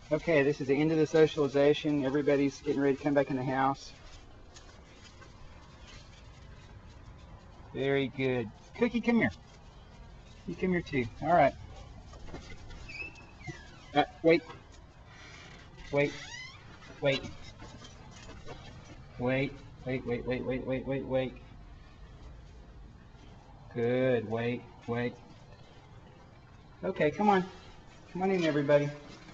Okay, this is the end of the socialization. Everybody's getting ready to come back in the house. Very good. Cookie, come here. You come here too. All right. Wait. Wait. Wait. Wait. Wait. Good. Wait. Okay, come on. Come on in, everybody.